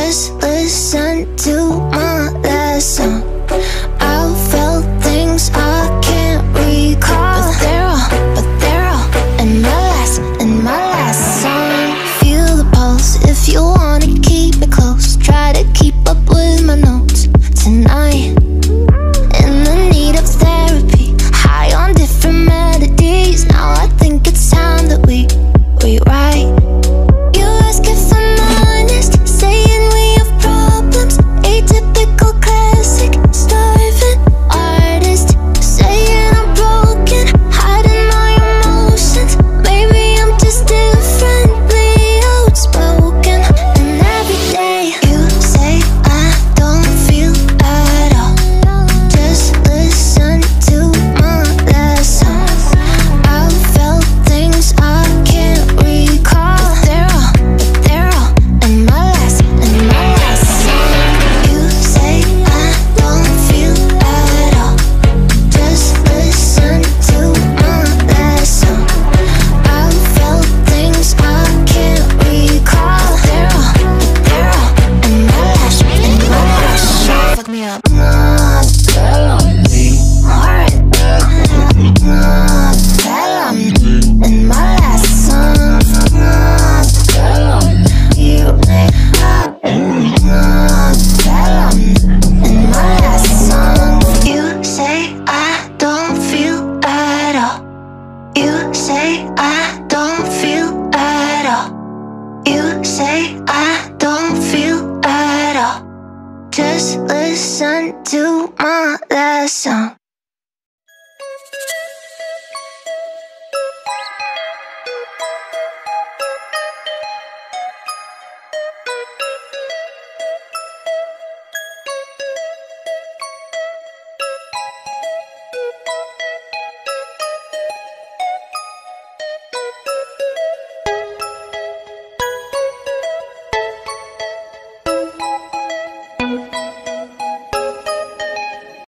Just listen to my last song. I felt things I can't recall, but they're all in my last song. Feel the pulse if you wanna keep me close. Try to keep up with my notes tonight. In the need of therapy, high on different melodies. Now I think it's time that we rewrite. You ask if I'm honest, saying we have problems. Atypical classic, starving artist. Saying I'm broken, hiding my emotions. Maybe I'm just differently outspoken. And every day you say I don't feel at all. Just listen to my last song. I felt things I can't recall, but they're all in my last song. You say I don't feel at all. Just listen to my last song. I felt things I can't recall, but they're all in my last song. Fuck me up. Alright. In my last song. You in my last song. You say I don't feel at all. You say I don't feel at all. You say I don't feel at all. Just listen to my last song.